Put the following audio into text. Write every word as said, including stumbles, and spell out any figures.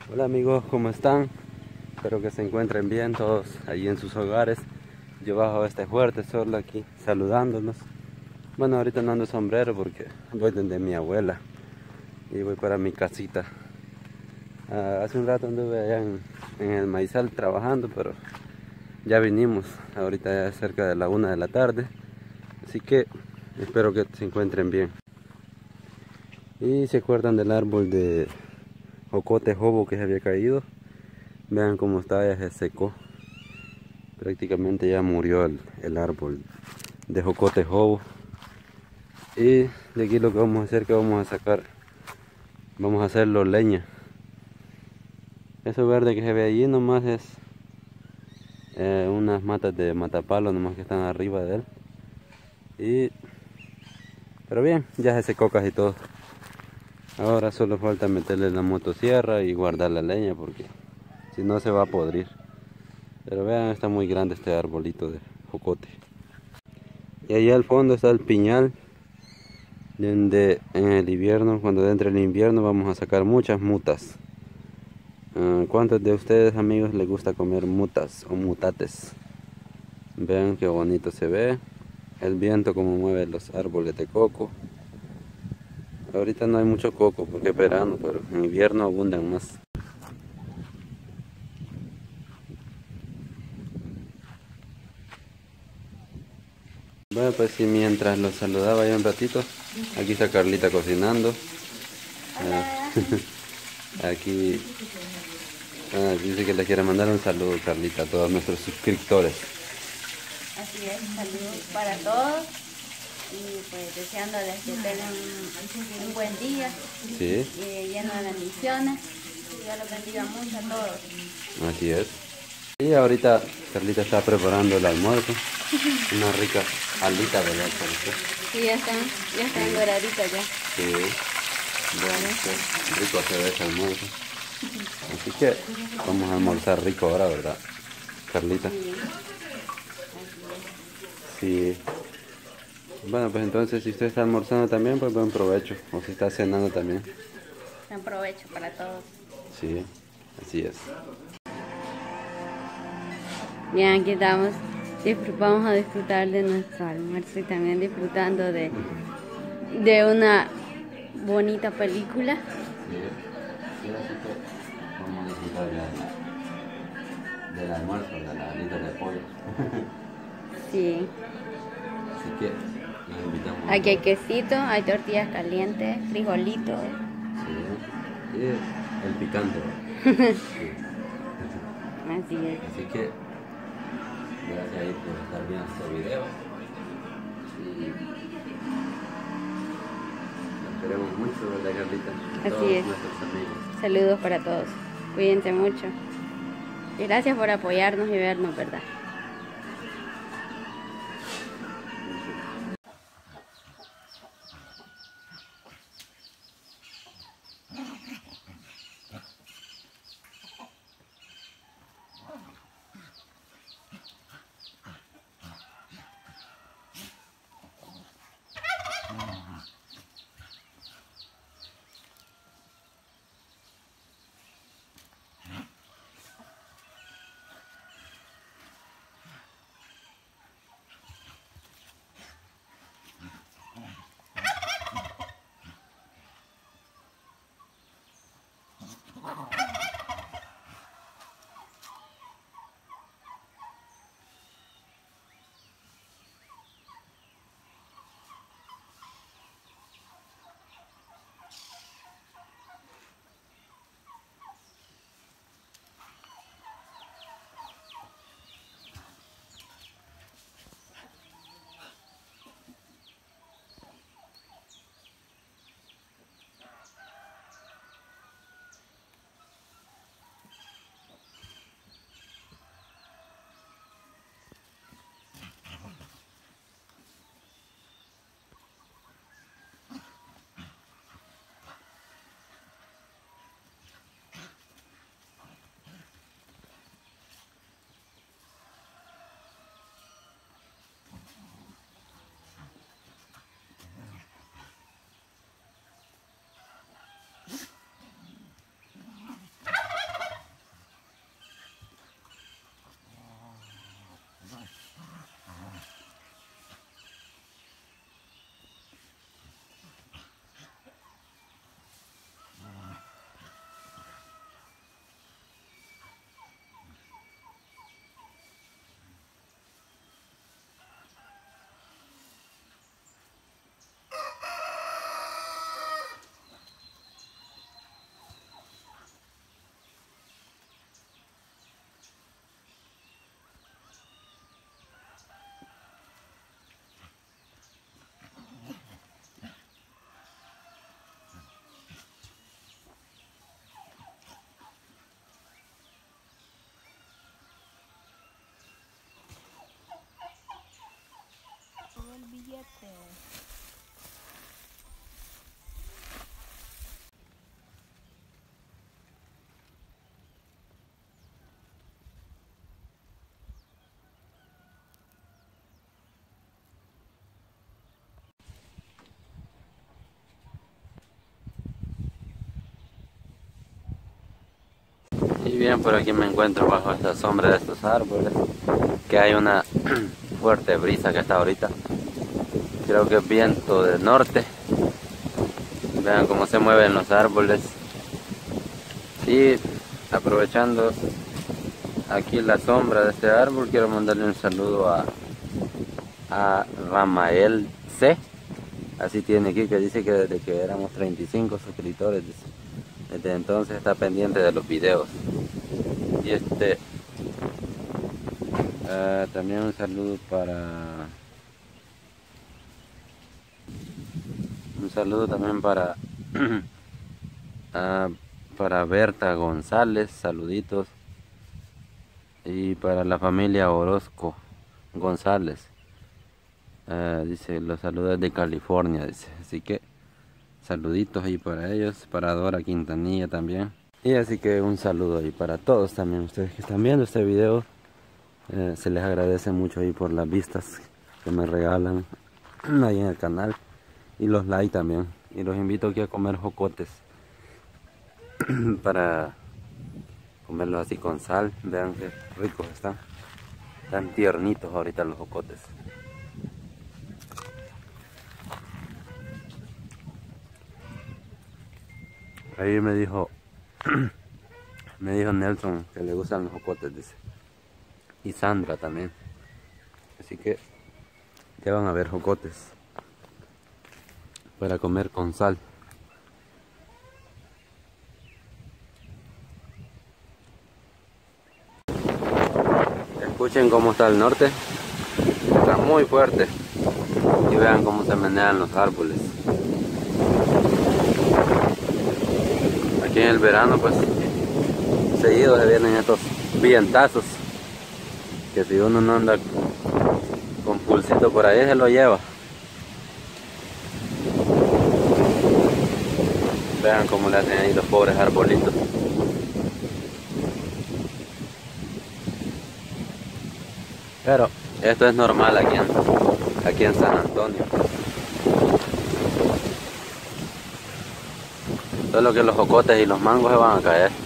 Hola amigos, ¿cómo están? Espero que se encuentren bien todos allí en sus hogares. Yo bajo este fuerte sol aquí saludándonos. Bueno, ahorita no ando sombrero porque voy donde mi abuela y voy para mi casita. Ah, hace un rato anduve allá en, en el maizal trabajando, pero ya vinimos. Ahorita ya es cerca de la una de la tarde, así que espero que se encuentren bien. Y se acuerdan del árbol de jocote jobo que se había caído. Vean cómo está, ya se secó. Prácticamente ya murió el, el árbol de jocote jobo. Y de aquí lo que vamos a hacer es que vamos a sacar, vamos a hacerlo leña. Eso verde que se ve allí nomás es eh, unas matas de matapalo nomás que están arriba de él. Y, pero bien, ya se secó casi todo. Ahora solo falta meterle la motosierra y guardar la leña porque si no se va a podrir. Pero vean, está muy grande este arbolito de jocote. Y allá al fondo está el piñal, donde en el invierno, cuando entre el invierno, vamos a sacar muchas mutas. Uh, ¿Cuántos de ustedes, amigos, les gusta comer mutas o mutates? Vean qué bonito se ve. El viento como mueve los árboles de coco. Ahorita no hay mucho coco porque es verano, pero en invierno abundan más. Bueno, pues sí, mientras los saludaba yo un ratito, aquí está Carlita cocinando. Uh, aquí uh, dice que le quiere mandar un saludo, Carlita, a todos nuestros suscriptores. Así es, saludos para todos y pues deseándoles que tengan un, un buen día, Sí, y lleno de bendiciones. Dios los bendiga mucho a todos. así es. Y ahorita Carlita está preparando el almuerzo. Una rica alita, ¿verdad, Carlita? Sí, ya están, ya están doraditas ya. Sí. Bueno, qué rico se ve ese almuerzo. Así que vamos a almorzar rico ahora, ¿verdad, Carlita? Sí, Sí. Bueno, pues entonces si usted está almorzando también, pues buen provecho. O si está cenando también. buen provecho para todos. Sí, así es. Bien, aquí estamos. Vamos a disfrutar de nuestro almuerzo y también disfrutando de, de una bonita película. Sí, sí, así que vamos a disfrutar del, del almuerzo, de la alita de pollo. Sí. Así que los invitamos a Aquí hay todos. quesito, hay tortillas calientes, frijolitos. Sí, y el picante. Sí. Así es. Así que gracias ahí por estar viendo este video. Y los queremos mucho, ¿verdad, Carlita? A Así todos es. nuestros amigos. Saludos para todos. Cuídense mucho. Y gracias por apoyarnos y vernos, ¿verdad? Y bien, por aquí me encuentro bajo esta sombra de estos árboles, que hay una fuerte brisa que está ahorita. Creo que es viento del norte. Vean cómo se mueven los árboles. Y aprovechando aquí la sombra de este árbol, quiero mandarle un saludo a, a Ramael C. Así tiene aquí, que dice que desde que éramos treinta y cinco suscriptores, dice, desde entonces está pendiente de los videos. Y este uh, también un saludo para un saludo también para uh, para Berta González, saluditos, y para la familia Orozco González. Uh, dice, los saludos de California, dice, así que saluditos ahí para ellos, para Dora Quintanilla también. Y así que un saludo ahí para todos también, ustedes que están viendo este video. Eh, se les agradece mucho ahí por las vistas que me regalan ahí en el canal, y los likes también. Y los invito aquí a comer jocotes para comerlos así con sal. Vean qué ricos están, están tiernitos ahorita los jocotes. Ahí me dijo me dijo Nelson que le gustan los jocotes, dice, y Sandra también, así que ya van a ver jocotes para comer con sal. Escuchen cómo está el norte, está muy fuerte, y vean cómo se menean los árboles. Aquí en el verano pues seguido se vienen estos vientazos, que si uno no anda con pulsito por ahí se lo lleva. Vean cómo le hacen ahí los pobres arbolitos. Pero esto es normal aquí en, aquí en San Antonio. Solo que los jocotes y los mangos se van a caer.